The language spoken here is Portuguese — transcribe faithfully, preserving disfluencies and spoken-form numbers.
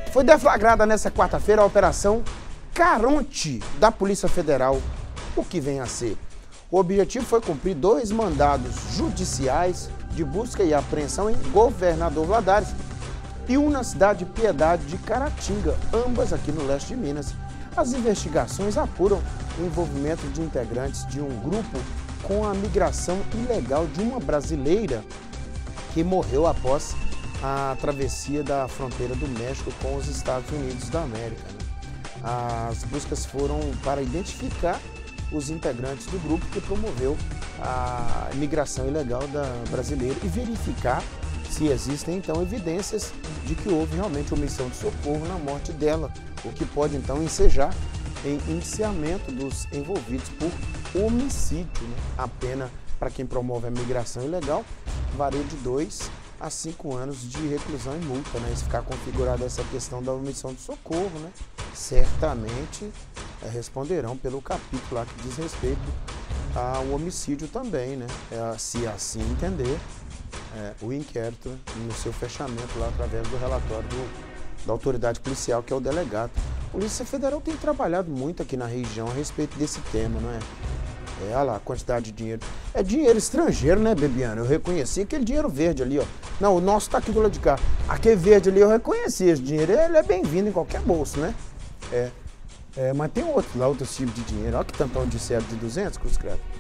Foi deflagrada nesta quarta-feira a Operação Caronte da Polícia Federal. O que vem a ser? O objetivo foi cumprir dois mandados judiciais de busca e apreensão em Governador Valadares e um na cidade de Piedade de Caratinga, ambas aqui no leste de Minas. As investigações apuram o envolvimento de integrantes de um grupo com a migração ilegal de uma brasileira que morreu após a travessia da fronteira do México com os Estados Unidos da América. As buscas foram para identificar os integrantes do grupo que promoveu a migração ilegal da brasileira e verificar se existem, então, evidências de que houve realmente omissão de socorro na morte dela, o que pode, então, ensejar em indiciamento dos envolvidos por homicídio. Né? A pena para quem promove a migração ilegal varia de dois a cinco anos de reclusão e multa. Né? Se ficar configurada essa questão da omissão de socorro, né? certamente é, responderão pelo capítulo lá que diz respeito ao homicídio também, né? É, se assim entender é, o inquérito no seu fechamento lá através do relatório do, da autoridade policial, que é o delegado. A Polícia Federal tem trabalhado muito aqui na região a respeito desse tema, não é? É, olha lá, a quantidade de dinheiro. É dinheiro estrangeiro, né, Bebiano? Eu reconheci aquele dinheiro verde ali, ó. Não, o nosso tá aqui do lado de cá. Aquele verde ali eu reconheci. Esse dinheiro, ele é bem-vindo em qualquer bolso, né? É. É, mas tem outros lá, outros tipos de dinheiro. Olha que tantão de certo de duzentos, Cruz Credo.